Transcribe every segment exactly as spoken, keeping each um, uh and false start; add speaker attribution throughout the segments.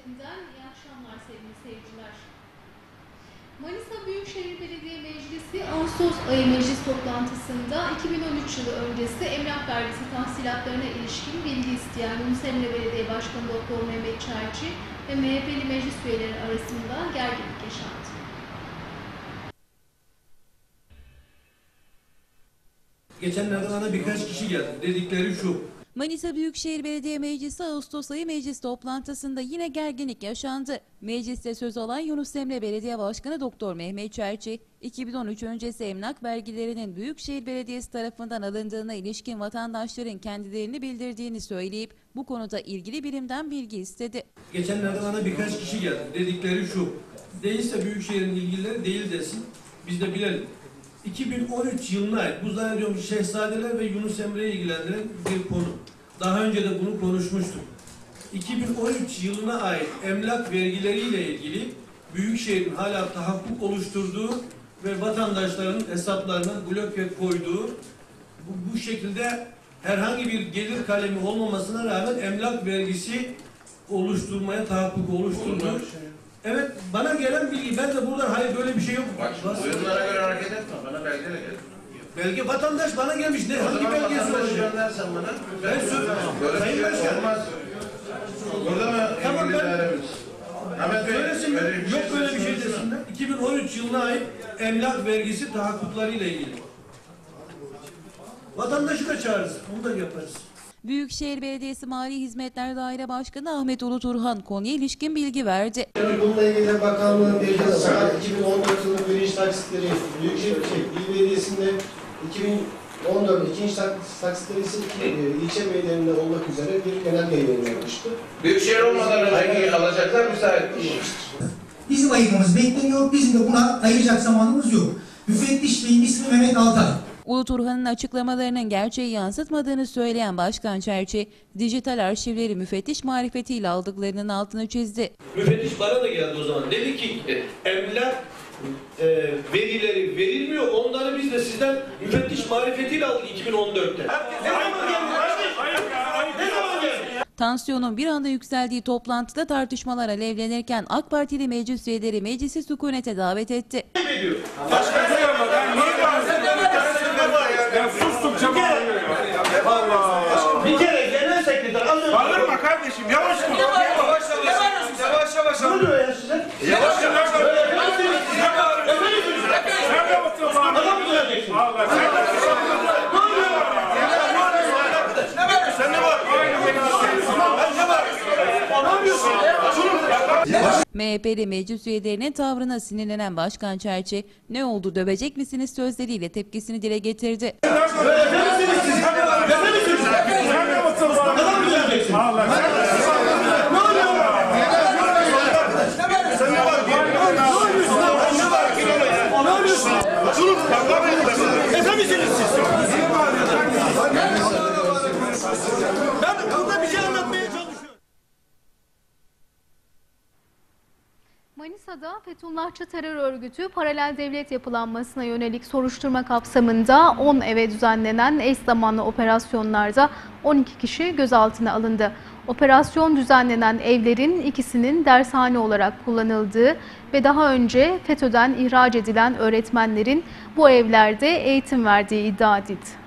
Speaker 1: Gazetesi'nden iyi akşamlar sevgili seyirciler. Manisa Büyükşehir Belediye Meclisi Ağustos ayı meclis toplantısında iki bin on üç yılı öncesi emlak vergisi tahsilatlarına ilişkin bilgi isteyen Yunus Emre Belediye Başkanı Doktor Mehmet Çerçi ve M H P'li meclis üyeleri arasında gerginlik yaşandı.
Speaker 2: Geçenlerde bana birkaç kişi geldi. Dedikleri şu.
Speaker 3: Manisa Büyükşehir Belediye Meclisi Ağustos ayı meclis toplantısında yine gerginlik yaşandı. Mecliste söz alan Yunus Emre Belediye Başkanı Doktor Mehmet Çerçi, iki bin on üç öncesi emlak vergilerinin Büyükşehir Belediyesi tarafından alındığına ilişkin vatandaşların kendilerini bildirdiğini söyleyip bu konuda ilgili birimden bilgi istedi.
Speaker 2: Geçenlerde bana birkaç kişi geldi. Dedikleri şu. Değilse Büyükşehir'in ilgilileri değil desin. Biz de bilelim. iki bin on üç yılına ait bu zannediyorum Şehzadeler ve Yunus Emre'yi ilgilendiren bir konu. Daha önce de bunu konuşmuştuk. iki bin on üç yılına ait emlak vergileriyle ilgili Büyükşehir'in hala tahakkuk oluşturduğu ve vatandaşların hesaplarına bloke koyduğu bu, bu şekilde herhangi bir gelir kalemi olmamasına rağmen emlak vergisi oluşturmaya tahakkuk oluşturduğu. Evet, bana gelen bilgi, ben de buradan hayır böyle bir şey yok.
Speaker 4: Bak, oyunlara göre hareket etme, bana belge de gel.
Speaker 2: Belge vatandaş bana gelmiş, ne hangi belgesi olacak?
Speaker 4: Göndersen bana.
Speaker 2: Ben söylüyorum.
Speaker 4: Böyle
Speaker 2: Sayın
Speaker 4: bir şey
Speaker 2: Başkan.
Speaker 4: olmaz. Burada mı?
Speaker 2: Tamam ben.
Speaker 4: Ahmet Bey,
Speaker 2: Söylesinler,
Speaker 4: böyle bir
Speaker 2: yok
Speaker 4: şey
Speaker 2: böyle bir şey
Speaker 4: söylesinler.
Speaker 2: desinler. iki bin on üç yılına ait emlak vergisi tahakkuklarıyla ilgili. Vatandaşı da çağırırız, onu da yaparız.
Speaker 3: Büyükşehir Belediyesi Mali Hizmetler Daire Başkanı Ahmet Ulu Turhan konuya ilişkin bilgi verdi.
Speaker 5: Bununla ilgili bakanlığın belgesi var. iki bin on dört yılında birinci taksitleri Büyükşehir İl Belediyesi'nde iki bin on dört ikinci taksitleri ise ilçe belediyelerinde olmak üzere bir genel yayınlanmıştı.
Speaker 4: Büyükşehir olmadan önceki alacaklar müsait değil.
Speaker 6: Bizim ayırmamız bekleniyor. Bizim de buna ayıracak zamanımız yok. Müfettiş Bey'in ismi Mehmet Altay.
Speaker 3: Ulu Turhan'ın açıklamalarının gerçeği yansıtmadığını söyleyen Başkan Çerçi, dijital arşivleri müfettiş marifetiyle aldıklarının altını çizdi.
Speaker 2: Müfettiş bana da geldi o zaman. Dedi ki e, emlak e, verileri verilmiyor. Onları biz de sizden müfettiş marifetiyle aldık iki bin on dörtte. Ne zaman geldi? Ne zaman geldi?
Speaker 3: Tansiyonun bir anda yükseldiği toplantıda tartışmalar alevlenirken AK Partili meclis üyeleri meclisi sükunete davet etti.
Speaker 2: Başkan ne yapar?
Speaker 7: Ya sustum çabuk.
Speaker 2: Bir kere genel sekreter az önce...
Speaker 7: Bağırma kardeşim, yavaş dur.
Speaker 4: Yavaş yavaş. Yavaş yavaş.
Speaker 2: Ne oluyor ya size?
Speaker 7: Yavaş yavaş.
Speaker 2: Sen
Speaker 7: Sen de mutlu bağırma.
Speaker 2: adam mı diyeceksin?
Speaker 7: Allah sen de
Speaker 2: Ne oluyor?
Speaker 7: sen ne var?
Speaker 2: Ne yapıyorsun?
Speaker 3: M H P'li meclis üyelerinin tavrına sinirlenen Başkan Çerçi, "Ne oldu, dövecek misiniz?" sözleriyle tepkisini dile getirdi.
Speaker 7: Sen de mutlu bağırma.
Speaker 2: Adam mı diyeceksin?
Speaker 7: Allah sen de.
Speaker 2: Ne oluyor?
Speaker 7: Sen ne var?
Speaker 2: Ne yapıyorsun? Efe misiniz siz? Ben burada bir şey anlatmaya çalışıyorum.
Speaker 1: Manisa'da Fethullahçı terör örgütü paralel devlet yapılanmasına yönelik soruşturma kapsamında on eve düzenlenen eş zamanlı operasyonlarda on iki kişi gözaltına alındı. Operasyon düzenlenen evlerin ikisinin dershane olarak kullanıldığı ve daha önce FETÖ'den ihraç edilen öğretmenlerin bu evlerde eğitim verdiği iddia edildi.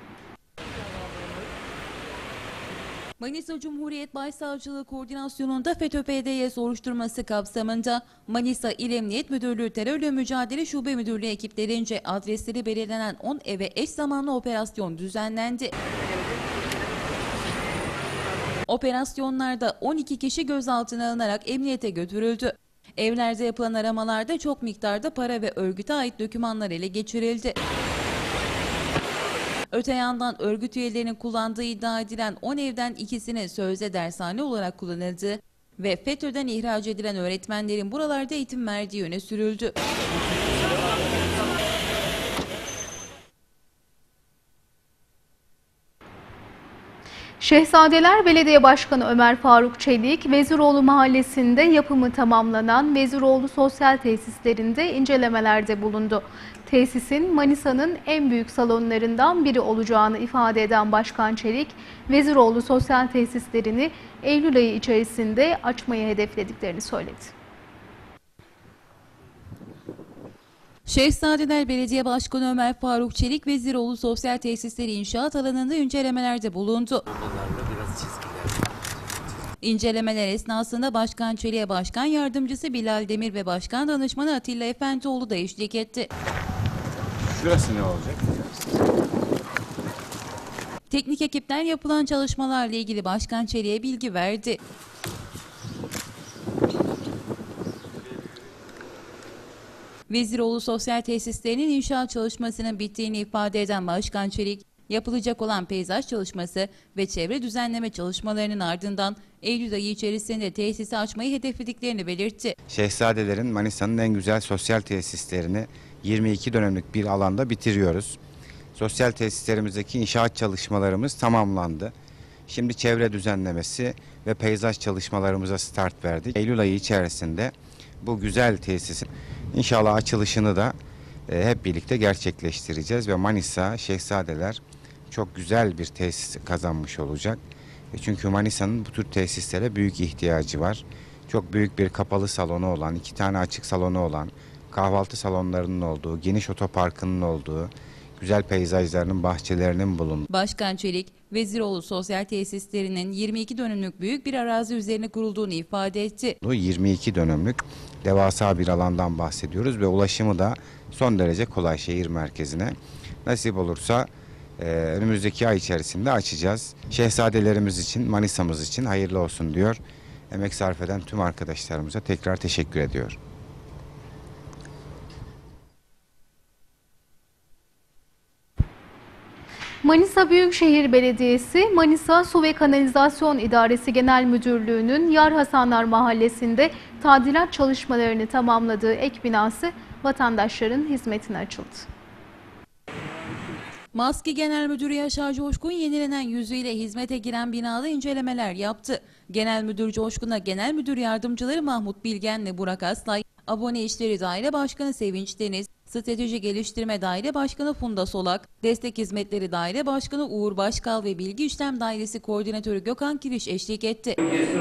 Speaker 3: Manisa Cumhuriyet Başsavcılığı koordinasyonunda FETÖ P D Y soruşturması kapsamında Manisa İl Emniyet Müdürlüğü Terörle Mücadele Şube Müdürlüğü ekiplerince adresleri belirlenen on eve eş zamanlı operasyon düzenlendi. Operasyonlarda on iki kişi gözaltına alınarak emniyete götürüldü. Evlerde yapılan aramalarda çok miktarda para ve örgüte ait dokümanlar ele geçirildi. Öte yandan örgüt üyelerinin kullandığı iddia edilen on evden ikisinin sözde dershane olarak kullanıldığı ve FETÖ'den ihraç edilen öğretmenlerin buralarda eğitim verdiği öne sürüldü.
Speaker 1: Şehzadeler Belediye Başkanı Ömer Faruk Çelik, Veziroğlu Mahallesi'nde yapımı tamamlanan Veziroğlu Sosyal Tesislerinde incelemelerde bulundu. Tesisin Manisa'nın en büyük salonlarından biri olacağını ifade eden Başkan Çelik, Veziroğlu Sosyal Tesislerini Eylül ayı içerisinde açmayı hedeflediklerini söyledi.
Speaker 3: Şehzadeler Belediye Başkanı Ömer Faruk Çelik, Veziroğlu Sosyal Tesisleri inşaat alanında incelemelerde bulundu. İncelemeler esnasında Başkan Çelik'e Başkan Yardımcısı Bilal Demir ve Başkan Danışmanı Atilla Efendioğlu da eşlik etti.
Speaker 8: Şurası ne olacak?
Speaker 3: Teknik ekipler yapılan çalışmalarla ilgili Başkan Çelik'e bilgi verdi. Veziroğlu Sosyal Tesislerinin inşaat çalışmasının bittiğini ifade eden Başkan Çelik, yapılacak olan peyzaj çalışması ve çevre düzenleme çalışmalarının ardından Eylül ayı içerisinde tesisi açmayı hedeflediklerini belirtti.
Speaker 8: Şehzadelerin Manisa'nın en güzel sosyal tesislerini yirmi iki dönümlük bir alanda bitiriyoruz. Sosyal tesislerimizdeki inşaat çalışmalarımız tamamlandı. Şimdi çevre düzenlemesi ve peyzaj çalışmalarımıza start verdik. Eylül ayı içerisinde bu güzel tesisin inşallah açılışını da e, hep birlikte gerçekleştireceğiz ve Manisa Şehzadeler çok güzel bir tesis kazanmış olacak. E çünkü Manisa'nın bu tür tesislere büyük ihtiyacı var. Çok büyük bir kapalı salonu olan, iki tane açık salonu olan, kahvaltı salonlarının olduğu, geniş otoparkının olduğu, güzel peyzajlarının, bahçelerinin bulunduğu.
Speaker 3: Başkan Çelik, Veziroğlu Sosyal Tesislerinin yirmi iki dönümlük büyük bir arazi üzerine kurulduğunu ifade etti.
Speaker 8: yirmi iki dönümlük devasa bir alandan bahsediyoruz ve ulaşımı da son derece kolay şehir merkezine. Nasip olursa e, önümüzdeki ay içerisinde açacağız. Şehzadelerimiz için, Manisa'mız için hayırlı olsun diyor. Emek sarf eden tüm arkadaşlarımıza tekrar teşekkür ediyor.
Speaker 1: Manisa Büyükşehir Belediyesi, Manisa Su ve Kanalizasyon İdaresi Genel Müdürlüğü'nün Yar Hasanlar Mahallesi'nde tadilat çalışmalarını tamamladığı ek binası vatandaşların hizmetine açıldı.
Speaker 3: Maski Genel Müdürü Yaşar Coşkun yenilenen yüzüyle hizmete giren binada incelemeler yaptı. Genel Müdür Coşkun'a Genel Müdür Yardımcıları Mahmut Bilgen ve Burak Aslay, Abone İşleri Daire Başkanı Sevinç Deniz, Strateji Geliştirme Daire Başkanı Funda Solak, Destek Hizmetleri Daire Başkanı Uğur Başkal ve Bilgi İşlem Dairesi Koordinatörü Gökhan Kiriş eşlik etti.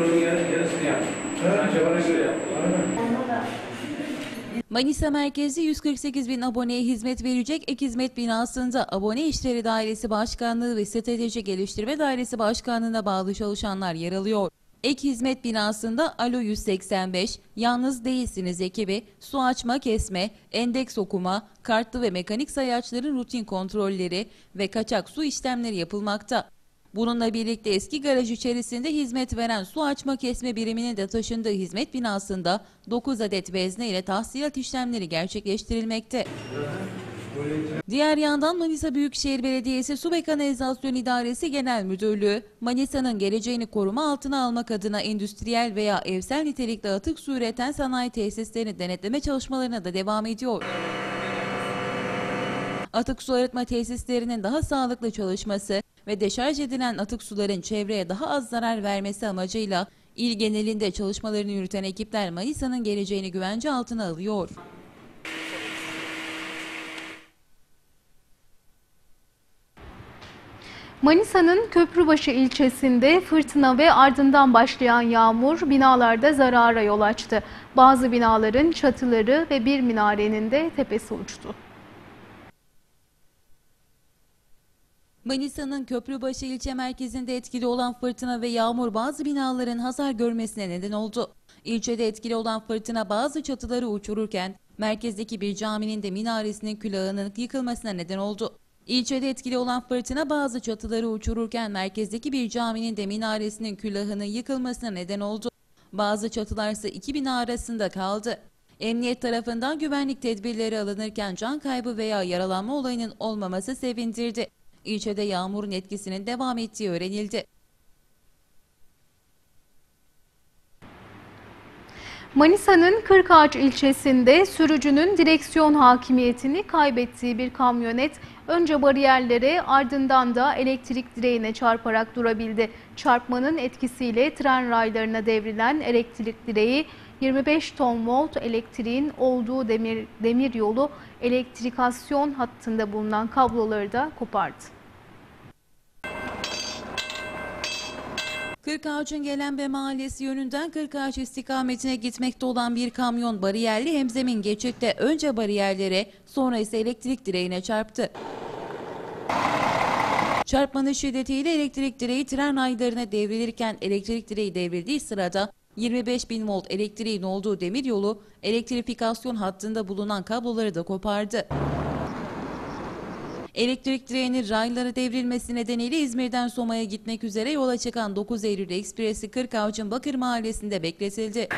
Speaker 3: Manisa merkezli yüz kırk sekiz bin aboneye hizmet verecek ek hizmet binasında Abone İşleri Dairesi Başkanlığı ve Strateji Geliştirme Dairesi Başkanlığı'na bağlı çalışanlar yer alıyor. Ek hizmet binasında Alo yüz seksen beş, Yalnız Değilsiniz ekibi, su açma kesme, endeks okuma, kartlı ve mekanik sayaçların rutin kontrolleri ve kaçak su işlemleri yapılmakta. Bununla birlikte eski garaj içerisinde hizmet veren su açma kesme biriminin de taşındığı hizmet binasında dokuz adet vezne ile tahsilat işlemleri gerçekleştirilmekte. Diğer yandan Manisa Büyükşehir Belediyesi Su ve Kanalizasyon İdaresi Genel Müdürlüğü, Manisa'nın geleceğini koruma altına almak adına endüstriyel veya evsel nitelikli atık su üreten sanayi tesislerini denetleme çalışmalarına da devam ediyor. Atık su arıtma tesislerinin daha sağlıklı çalışması ve deşarj edilen atık suların çevreye daha az zarar vermesi amacıyla il genelinde çalışmalarını yürüten ekipler Manisa'nın geleceğini güvence altına alıyor.
Speaker 1: Manisa'nın Köprübaşı ilçesinde fırtına ve ardından başlayan yağmur binalarda zarara yol açtı. Bazı binaların çatıları ve bir minarenin de tepesi uçtu.
Speaker 3: Manisa'nın Köprübaşı ilçe merkezinde etkili olan fırtına ve yağmur bazı binaların hasar görmesine neden oldu. İlçede etkili olan fırtına bazı çatıları uçururken merkezdeki bir caminin de minaresinin külahının yıkılmasına neden oldu. İlçede etkili olan fırtına bazı çatıları uçururken merkezdeki bir caminin de minaresinin külahının yıkılmasına neden oldu. Bazı çatılar ise iki bina arasında kaldı. Emniyet tarafından güvenlik tedbirleri alınırken can kaybı veya yaralanma olayının olmaması sevindirdi. İlçede yağmurun etkisinin devam ettiği öğrenildi.
Speaker 1: Manisa'nın Kırkağaç ilçesinde sürücünün direksiyon hakimiyetini kaybettiği bir kamyonet önce bariyerlere ardından da elektrik direğine çarparak durabildi. Çarpmanın etkisiyle tren raylarına devrilen elektrik direği yirmi beş ton volt elektriğin olduğu demir, demiryolu elektrikasyon hattında bulunan kabloları da kopardı.
Speaker 3: Kırkağaç'ın Gelenbe Mahallesi yönünden Kırkağaç istikametine gitmekte olan bir kamyon bariyerli hemzemin geçitte önce bariyerlere sonra ise elektrik direğine çarptı. Çarpmanın şiddetiyle elektrik direği tren raylarına devrilirken elektrik direği devrildiği sırada yirmi beş bin volt elektriğin olduğu demiryolu elektrifikasyon hattında bulunan kabloları da kopardı. Elektrik direğinin raylara devrilmesi nedeniyle İzmir'den Soma'ya gitmek üzere yola çıkan dokuz Eylül Ekspresi Kırkağaç'ın Bakır Mahallesi'nde bekletildi.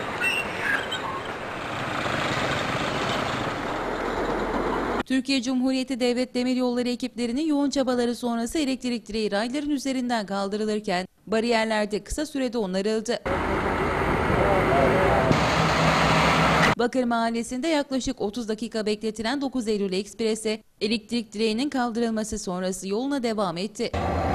Speaker 3: Türkiye Cumhuriyeti Devlet Demiryolları ekiplerinin yoğun çabaları sonrası elektrik direği rayların üzerinden kaldırılırken bariyerlerde kısa sürede onarıldı. Bakır Mahallesi'nde yaklaşık otuz dakika bekletilen dokuz Eylül Ekspresi elektrik direğinin kaldırılması sonrası yoluna devam etti.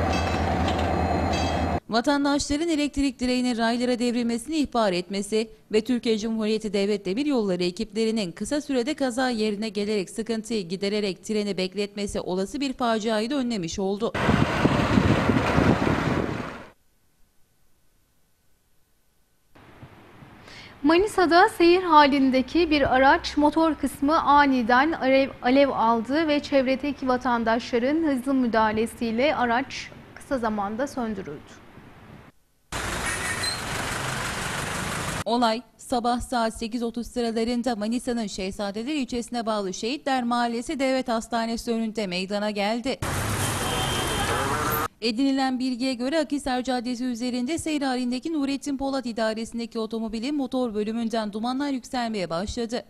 Speaker 3: Vatandaşların elektrik direğinin raylara devrilmesini ihbar etmesi ve Türkiye Cumhuriyeti Devlet Demiryolları ekiplerinin kısa sürede kaza yerine gelerek sıkıntıyı gidererek treni bekletmesi olası bir faciayı da önlemiş oldu.
Speaker 1: Manisa'da seyir halindeki bir araç motor kısmı aniden alev, alev aldı ve çevredeki vatandaşların hızlı müdahalesiyle araç kısa zamanda söndürüldü.
Speaker 3: Olay sabah saat sekiz otuz sıralarında Manisa'nın Şehzadeler ilçesine bağlı Şehitler Mahallesi Devlet Hastanesi önünde meydana geldi. Edinilen bilgiye göre Akhisar Caddesi üzerinde seyir halindeki Nurettin Polat idaresindeki otomobilin motor bölümünden dumanlar yükselmeye başladı.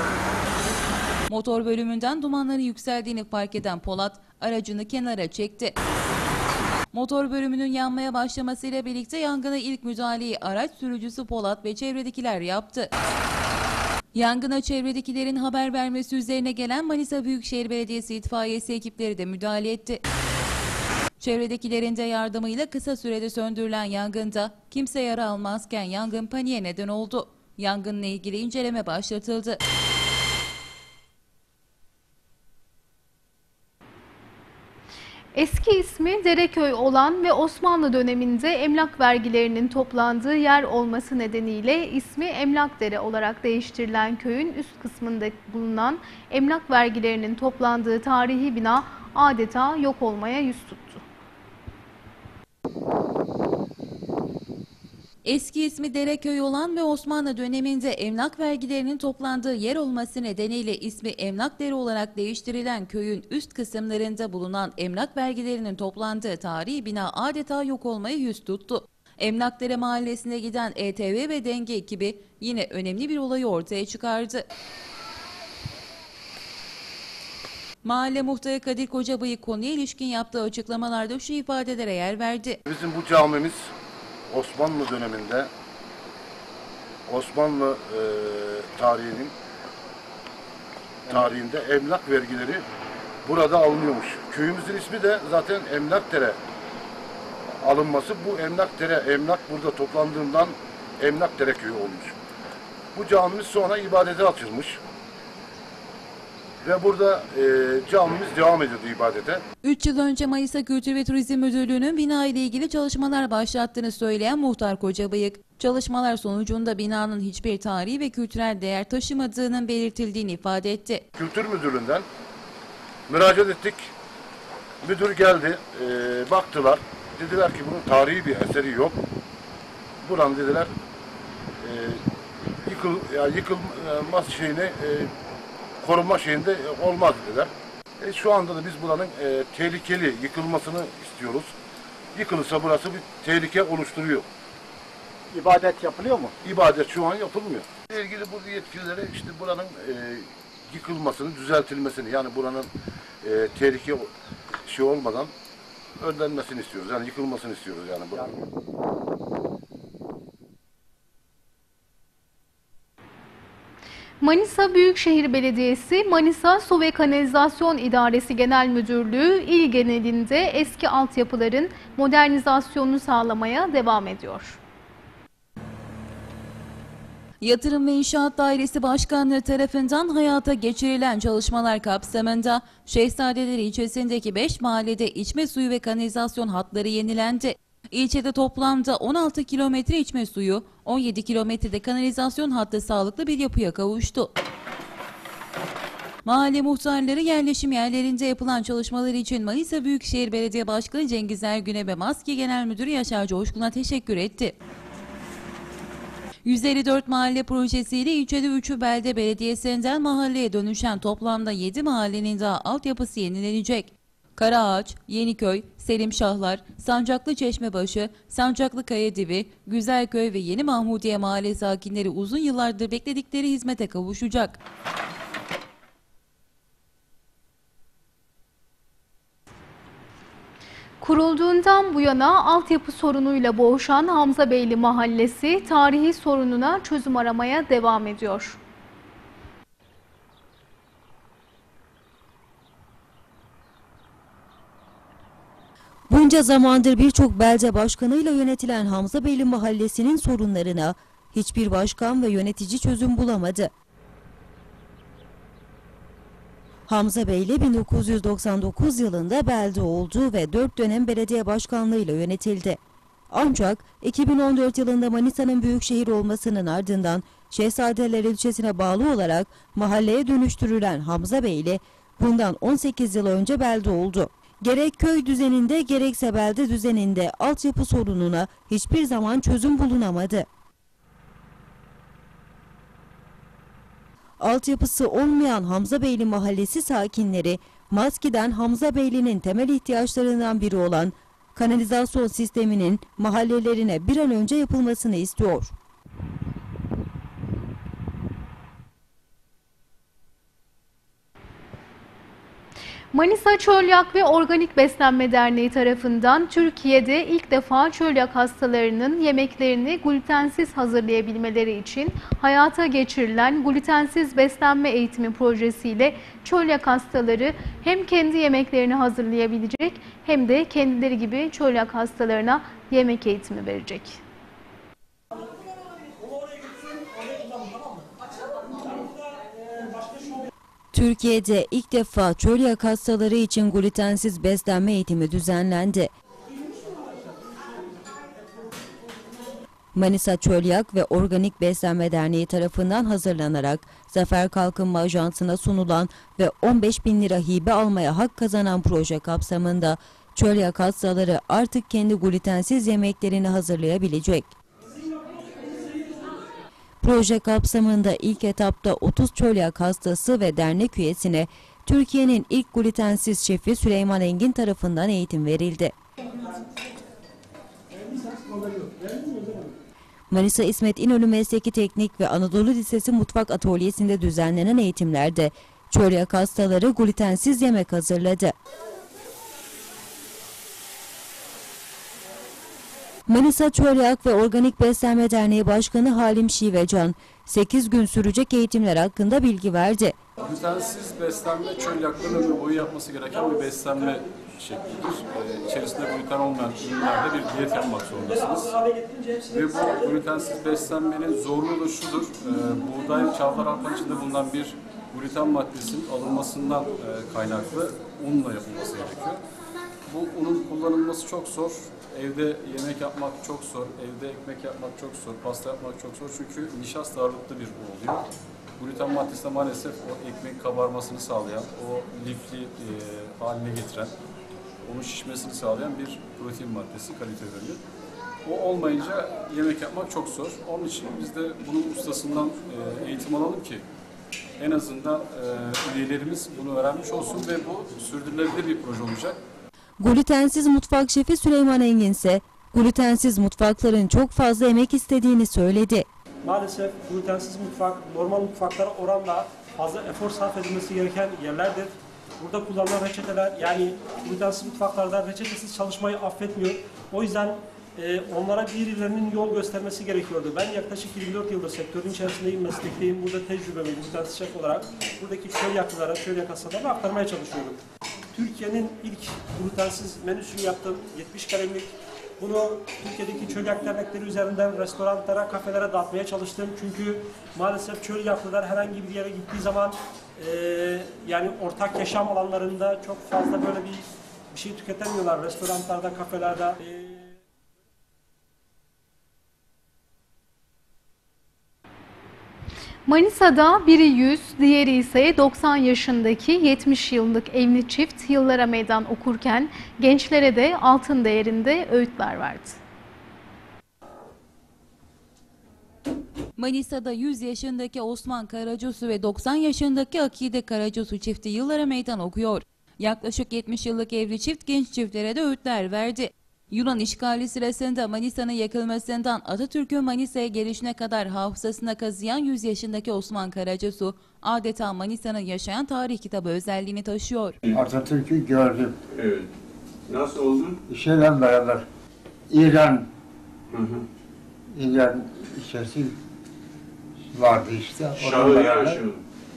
Speaker 3: Motor bölümünden dumanların yükseldiğini fark eden Polat aracını kenara çekti. Motor bölümünün yanmaya başlamasıyla birlikte yangına ilk müdahaleyi araç sürücüsü Polat ve çevredekiler yaptı. Yangına çevredekilerin haber vermesi üzerine gelen Manisa Büyükşehir Belediyesi itfaiyesi ekipleri de müdahale etti. Çevredekilerin de yardımıyla kısa sürede söndürülen yangında kimse yara almazken yangın paniğe neden oldu. Yangınla ilgili inceleme başlatıldı.
Speaker 1: Eski ismi Dereköy olan ve Osmanlı döneminde emlak vergilerinin toplandığı yer olması nedeniyle ismi Emlakdere olarak değiştirilen köyün üst kısmında bulunan emlak vergilerinin toplandığı tarihi bina adeta yok olmaya yüz tuttu.
Speaker 3: Eski ismi Dereköy olan ve Osmanlı döneminde emlak vergilerinin toplandığı yer olması nedeniyle ismi Emlakdere olarak değiştirilen köyün üst kısımlarında bulunan emlak vergilerinin toplandığı tarihi bina adeta yok olmaya yüz tuttu. Emlakdere Mahallesi'ne giden E T V ve denge ekibi yine önemli bir olayı ortaya çıkardı. Mahalle muhtarı Kadir Kocabıyık konuya ilişkin yaptığı açıklamalarda şu ifadelere yer verdi.
Speaker 9: Bizim bu camimiz Osmanlı döneminde Osmanlı e, tarihinin tarihinde emlak vergileri burada alınıyormuş. Köyümüzün ismi de zaten Emlakdere alınması. Bu Emlakdere, emlak burada toplandığından Emlakdere köyü olmuş. Bu camimiz sonra ibadete açılmış. Ve burada e, camimiz devam ediyordu ibadete.
Speaker 3: üç yıl önce Manisa Kültür ve Turizm Müdürlüğü'nün bina ile ilgili çalışmalar başlattığını söyleyen muhtar Kocabıyık, çalışmalar sonucunda binanın hiçbir tarihi ve kültürel değer taşımadığının belirtildiğini ifade etti.
Speaker 9: Kültür Müdürlüğü'nden müracaat ettik. Müdür geldi, e, baktılar. Dediler ki bunun tarihi bir eseri yok. Buranın dediler e, yıkıl, ya yıkılmaz şeyine e, korunma şeyinde olmaz dediler. E, şu anda da biz buranın e, tehlikeli yıkılmasını istiyoruz. Yıkılırsa burası bir tehlike oluşturuyor.
Speaker 10: İbadet yapılıyor mu?
Speaker 9: İbadet şu an yapılmıyor. İlgili bu yetkililere işte buranın e, yıkılmasını, düzeltilmesini, yani buranın e, tehlike şey olmadan önlenmesini istiyoruz. Yani yıkılmasını istiyoruz yani buranın.
Speaker 1: Manisa Büyükşehir Belediyesi, Manisa Su ve Kanalizasyon İdaresi Genel Müdürlüğü il genelinde eski altyapıların modernizasyonunu sağlamaya devam ediyor.
Speaker 3: Yatırım ve İnşaat Dairesi Başkanlığı tarafından hayata geçirilen çalışmalar kapsamında Şehzadeler ilçesindeki beş mahallede içme suyu ve kanalizasyon hatları yenilendi. İlçede toplamda on altı kilometre içme suyu, on yedi kilometrede kanalizasyon hattı sağlıklı bir yapıya kavuştu. Mahalle muhtarları yerleşim yerlerinde yapılan çalışmalar için Manisa Büyükşehir Belediye Başkanı Cengiz Ergün'e ve MASKİ Genel Müdürü Yaşar Coşkun'a teşekkür etti. yüz elli dört mahalle projesiyle ilçede üçü belde belediyesinden mahalleye dönüşen toplamda yedi mahallenin daha altyapısı yenilenecek. Karaağaç, Yeniköy, Selimşahlar, Sancaklı Çeşmebaşı, Sancaklı Kayadibi, Güzelköy ve Yeni Mahmudiye mahalle sakinleri uzun yıllardır bekledikleri hizmete kavuşacak.
Speaker 1: Kurulduğundan bu yana altyapı sorunuyla boğuşan Hamzabeyli Mahallesi tarihi sorununa çözüm aramaya devam ediyor.
Speaker 11: Bunca zamandır birçok belde başkanıyla yönetilen Hamzabeyli Mahallesi'nin sorunlarına hiçbir başkan ve yönetici çözüm bulamadı. Hamzabeyli bin dokuz yüz doksan dokuz yılında belde oldu ve dört dönem belediye başkanlığıyla yönetildi. Ancak iki bin on dört yılında Manisa'nın büyükşehir olmasının ardından Şehzadeler ilçesine bağlı olarak mahalleye dönüştürülen Hamzabeyli bundan on sekiz yıl önce belde oldu. Gerek köy düzeninde gerekse belde düzeninde altyapı sorununa hiçbir zaman çözüm bulunamadı. Altyapısı olmayan Hamzabeyli Mahallesi sakinleri, MASKİ'den Hamzabeyli'nin temel ihtiyaçlarından biri olan kanalizasyon sisteminin mahallelerine bir an önce yapılmasını istiyor.
Speaker 1: Manisa Çölyak ve Organik Beslenme Derneği tarafından Türkiye'de ilk defa çölyak hastalarının yemeklerini glutensiz hazırlayabilmeleri için hayata geçirilen glutensiz beslenme eğitimi projesiyle çölyak hastaları hem kendi yemeklerini hazırlayabilecek hem de kendileri gibi çölyak hastalarına yemek eğitimi verecek.
Speaker 11: Türkiye'de ilk defa çölyak hastaları için glutensiz beslenme eğitimi düzenlendi. Manisa Çölyak ve Organik Beslenme Derneği tarafından hazırlanarak Zafer Kalkınma Ajansı'na sunulan ve on beş bin lira hibe almaya hak kazanan proje kapsamında çölyak hastaları artık kendi glutensiz yemeklerini hazırlayabilecek. Proje kapsamında ilk etapta otuz çölyak hastası ve dernek üyesine Türkiye'nin ilk glutensiz şefi Süleyman Engin tarafından eğitim verildi. Manisa İsmet İnönü Mesleki Teknik ve Anadolu Lisesi Mutfak Atölyesi'nde düzenlenen eğitimlerde çölyak hastaları glutensiz yemek hazırladı. Manisa Çölyak ve Organik Beslenme Derneği Başkanı Halim Şivecan, sekiz gün sürecek eğitimler hakkında bilgi verdi.
Speaker 12: Glutensiz beslenme çölyakların ömür boyu yapması gereken bir beslenme şeklidir. Ee, içerisinde gluten olmayan ürünlerde bir diyet yapmak zorundasınız. Ve bu glutensiz beslenmenin zorluğu da şudur, e, buğday, çavdar arpanın içinde bulunan bir gluten maddesinin alınmasından e, kaynaklı unla yapılması gerekiyor. Bu unun kullanılması çok zor. Evde yemek yapmak çok zor, evde ekmek yapmak çok zor, pasta yapmak çok zor çünkü nişasta ağırlıklı bir un oluyor. Gluten maddesi de maalesef o ekmek kabarmasını sağlayan, o lifli e, haline getiren, onun şişmesini sağlayan bir protein maddesi, kalite veriyor. O olmayınca yemek yapmak çok zor. Onun için biz de bunun ustasından e, eğitim alalım ki en azından e, üyelerimiz bunu öğrenmiş olsun ve bu sürdürülebilir bir proje olacak.
Speaker 11: Glutensiz mutfak şefi Süleyman Engin ise glutensiz mutfakların çok fazla emek istediğini söyledi.
Speaker 13: Maalesef glutensiz mutfak normal mutfaklara oranla fazla efor sarf edilmesi gereken yerlerdir. Burada kullanılan reçeteler yani glutensiz mutfaklarda reçetesiz çalışmayı affetmiyor. O yüzden e, onlara birilerinin yol göstermesi gerekiyordu. Ben yaklaşık yirmi dört yıldır sektörün içerisindeyim, meslekteyim. Burada tecrübemi glutensiz şef olarak buradaki köy yaklılara, köy yakasalarına aktarmaya çalışıyorum. Türkiye'nin ilk glutensiz menüsünü yaptım, yetmiş kalemlik. Bunu Türkiye'deki çölyak dernekleri üzerinden restoranlara, kafelere dağıtmaya çalıştım. Çünkü maalesef çölyaklılar herhangi bir yere gittiği zaman e, yani ortak yaşam alanlarında çok fazla böyle bir, bir şey tüketemiyorlar. Restoranlarda, kafelerde. E,
Speaker 1: Manisa'da biri yüz, diğeri ise doksan yaşındaki yetmiş yıllık evli çift yıllara meydan okurken gençlere de altın değerinde öğütler verdi.
Speaker 3: Manisa'da yüz yaşındaki Osman Karacasu ve doksan yaşındaki Akide Karacasu çifti yıllara meydan okuyor. Yaklaşık yetmiş yıllık evli çift genç çiftlere de öğütler verdi. Yunan işgali sırasında Manisa'nın yakılmasından Atatürk'ün Manisa'ya gelişine kadar hafızasına kazıyan yüz yaşındaki Osman Karacasu adeta Manisa'nın yaşayan tarih kitabı özelliğini taşıyor.
Speaker 14: Atatürk'ü gördüm.
Speaker 4: Evet. Nasıl oldu?
Speaker 14: Şeyle beraber İran,
Speaker 4: Hı hı.
Speaker 14: İran içerisi vardı işte.
Speaker 4: Şahı yani şu.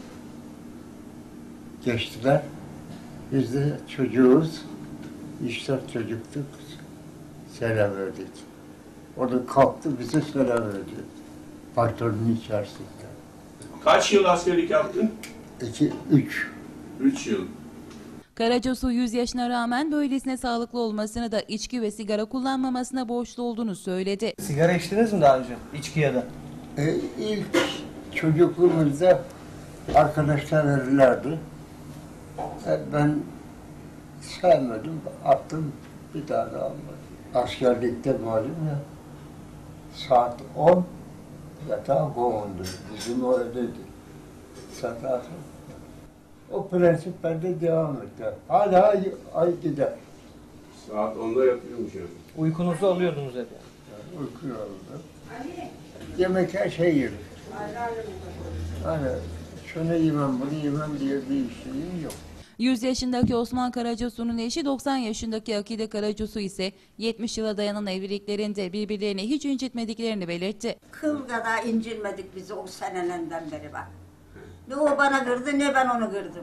Speaker 14: Geçtiler. Biz de çocuğuz. İşte çocuktuk. Selam verdik. O da kalktı bize selam verdi. Patronun içerisinde.
Speaker 4: Kaç yıl askerlik yaptın?
Speaker 14: İki, üç.
Speaker 4: Üç yıl.
Speaker 3: Karacasu yüz yaşına rağmen böylesine sağlıklı olmasını da içki ve sigara kullanmamasına borçlu olduğunu söyledi.
Speaker 15: Sigara içtiniz mi daha önce? İçki ya da?
Speaker 14: E, ilk çocukluğumuzda arkadaşlar verirlerdi. E, ben sevmedim, attım, bir daha da almadım. Askerlikte malum ya, saat on yatağa konuldu. Bizim o öyleydi. Saat o prensip bende devam etti. Hala ay, ay gider.
Speaker 4: Saat onda yapıyormuş yani.
Speaker 15: Uykunuzu alıyordunuz hep.
Speaker 14: Yani uyku aldım. Yemek her şey yerim. Hani şunu yemem, bunu yemem diye bir şeyim yok.
Speaker 3: yüz yaşındaki Osman Karacasu'nun eşi doksan yaşındaki Akide Karacasu ise yetmiş yıla dayanan evliliklerinde birbirlerini hiç incitmediklerini belirtti.
Speaker 16: Kıl kadar incilmedik biz o senelerinden beri bak. Ne o bana kırdı ne ben onu kırdım.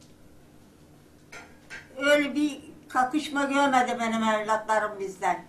Speaker 16: Öyle bir kakışma görmedi benim evlatlarım bizden.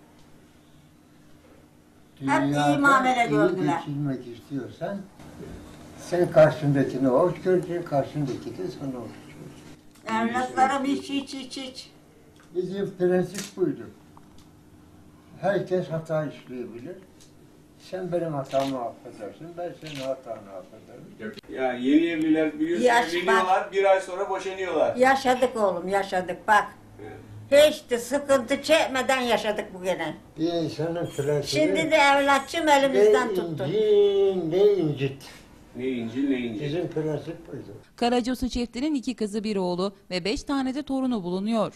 Speaker 16: Hep iyi muamele gördüler.
Speaker 14: Hep geçirmek istiyorsan sen karşındakini hoş göreceksin, karşındaki de sana hoş görecek.
Speaker 16: Evlatlarım hiç hiç hiç hiç.
Speaker 14: Bizim prensip buydu. Herkes hata işleyebilir. Sen benim hatamı affedersin, ben senin hatanı affederim.
Speaker 4: Yani yeni evliler bir yüz
Speaker 16: Yaş
Speaker 4: evleniyorlar, bir ay sonra boşanıyorlar.
Speaker 16: Yaşadık oğlum, yaşadık bak.
Speaker 4: Evet.
Speaker 16: Hiç de sıkıntı çekmeden yaşadık bu gene.
Speaker 14: Bir insanın prensibi...
Speaker 16: Şimdi de evlatçım elimizden
Speaker 14: ne
Speaker 16: tuttu.
Speaker 14: incin, ne incit.
Speaker 4: Ne incil ne incil.
Speaker 14: Bizim prensip buydu.
Speaker 3: Karacasu çiftinin iki kızı bir oğlu ve beş tane de torunu bulunuyor.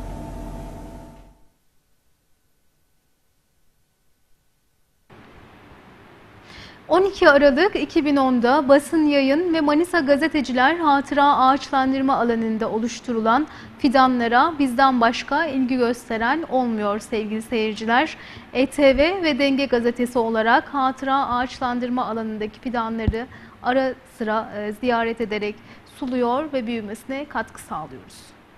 Speaker 1: on iki Aralık iki bin onda Basın Yayın ve Manisa Gazeteciler Hatıra Ağaçlandırma alanında oluşturulan fidanlara bizden başka ilgi gösteren olmuyor sevgili seyirciler. E T V ve Denge Gazetesi olarak hatıra ağaçlandırma alanındaki fidanları ara sıra ziyaret ederek suluyor ve büyümesine katkı sağlıyoruz.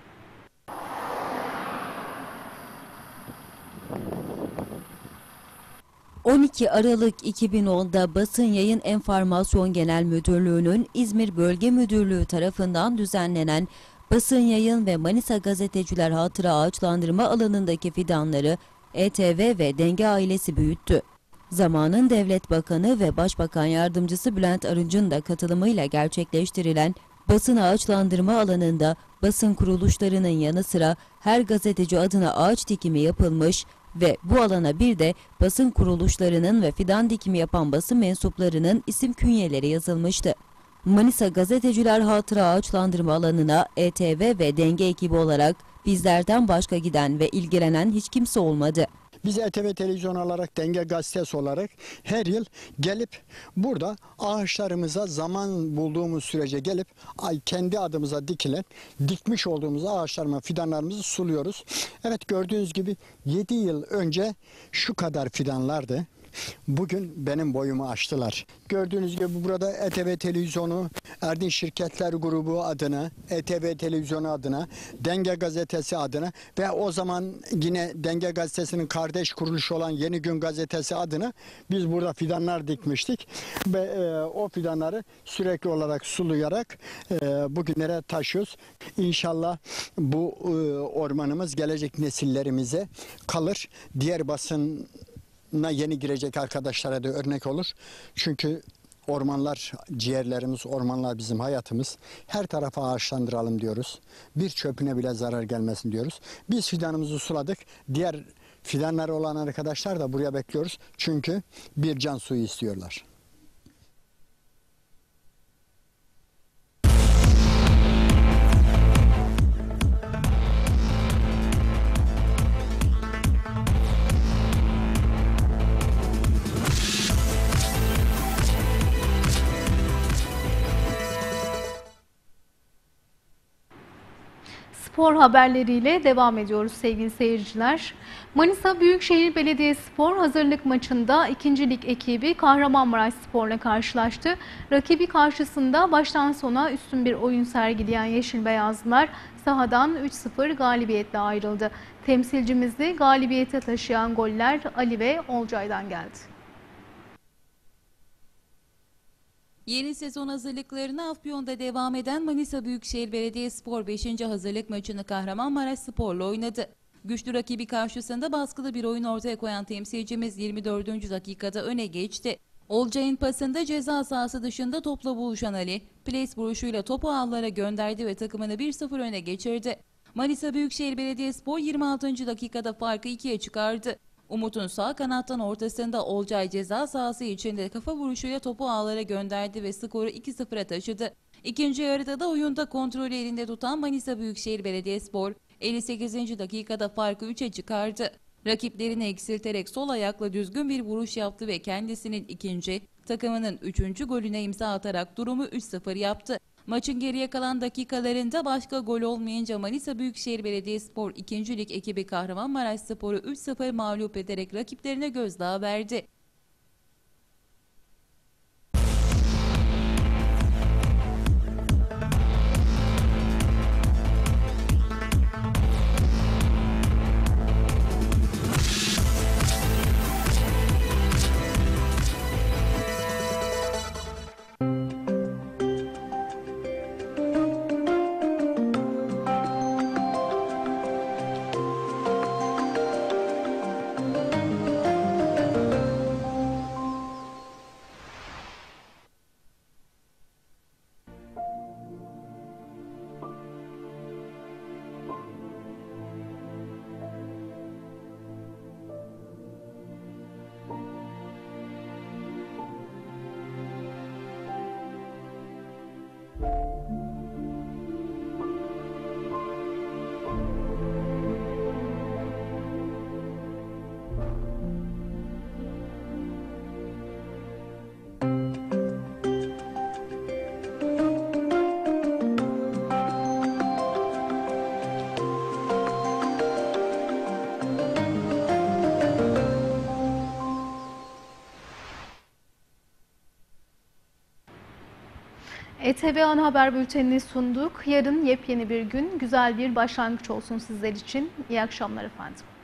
Speaker 11: on iki Aralık iki bin onda Basın Yayın Enformasyon Genel Müdürlüğü'nün İzmir Bölge Müdürlüğü tarafından düzenlenen Basın Yayın ve Manisa Gazeteciler Hatıra Ağaçlandırma alanındaki fidanları E T V ve Denge ailesi büyüttü. Zamanın Devlet Bakanı ve Başbakan Yardımcısı Bülent Arınç'ın da katılımıyla gerçekleştirilen basın ağaçlandırma alanında basın kuruluşlarının yanı sıra her gazeteci adına ağaç dikimi yapılmış ve bu alana bir de basın kuruluşlarının ve fidan dikimi yapan basın mensuplarının isim künyeleri yazılmıştı. Manisa Gazeteciler Hatıra Ağaçlandırma alanına E T V ve Denge ekibi olarak bizlerden başka giden ve ilgilenen hiç kimse olmadı.
Speaker 17: Biz E T V televizyon olarak, Denge Gazetesi olarak her yıl gelip burada ağaçlarımıza zaman bulduğumuz sürece gelip kendi adımıza dikilen, dikmiş olduğumuz ağaçlarımıza fidanlarımızı suluyoruz. Evet, gördüğünüz gibi yedi yıl önce şu kadar fidanlardı. Bugün benim boyumu aştılar. Gördüğünüz gibi burada E T V Televizyonu, Erdinç Şirketler Grubu adına, E T V Televizyonu adına, Denge Gazetesi adına ve o zaman yine Denge Gazetesi'nin kardeş kuruluşu olan Yeni Gün Gazetesi adına biz burada fidanlar dikmiştik. Ve e, o fidanları sürekli olarak sulayarak e, bugünlere taşıyoruz. İnşallah bu e, ormanımız gelecek nesillerimize kalır. Diğer basın yeni girecek arkadaşlara da örnek olur. Çünkü ormanlar ciğerlerimiz, ormanlar bizim hayatımız. Her tarafa ağaçlandıralım diyoruz. Bir çöpüne bile zarar gelmesin diyoruz. Biz fidanımızı suladık. Diğer fidanları olan arkadaşlar da buraya bekliyoruz. Çünkü bir can suyu istiyorlar.
Speaker 1: Spor haberleriyle devam ediyoruz sevgili seyirciler. Manisa Büyükşehir Belediyespor hazırlık maçında ikinci lig ekibi Kahramanmaraş Spor'la karşılaştı. Rakibi karşısında baştan sona üstün bir oyun sergileyen Yeşil Beyazlılar sahadan üç sıfır galibiyetle ayrıldı. Temsilcimizi galibiyete taşıyan goller Ali ve Olcay'dan geldi.
Speaker 3: Yeni sezon hazırlıklarına Afyon'da devam eden Manisa Büyükşehir Belediyespor beşinci hazırlık maçını Kahramanmaraş Spor'la oynadı. Güçlü rakibi karşısında baskılı bir oyun ortaya koyan temsilcimiz yirmi dördüncü dakikada öne geçti. Olcay'ın pasında ceza sahası dışında topla buluşan Ali, ples vuruşuyla topu ağlara gönderdi ve takımını bir sıfır öne geçirdi. Manisa Büyükşehir Belediyespor yirmi altıncı dakikada farkı ikiye çıkardı. Umut'un sağ kanattan ortasında Olcay ceza sahası içinde kafa vuruşuyla topu ağlara gönderdi ve skoru iki sıfıra taşıdı. İkinci yarıda da oyunda kontrolü elinde tutan Manisa Büyükşehir Belediyespor elli sekizinci dakikada farkı üçe çıkardı. Rakiplerini eksilterek sol ayakla düzgün bir vuruş yaptı ve kendisinin ikinci, takımının üçüncü golüne imza atarak durumu üç sıfır yaptı. Maçın geriye kalan dakikalarında başka gol olmayınca Manisa Büyükşehir Belediyespor ikinci lig ekibi Kahramanmaraş Spor'u üç sıfır mağlup ederek rakiplerine gözdağı verdi.
Speaker 1: E T V Ana Haber Bülteni'ni sunduk. Yarın yepyeni bir gün, güzel bir başlangıç olsun sizler için. İyi akşamlar efendim.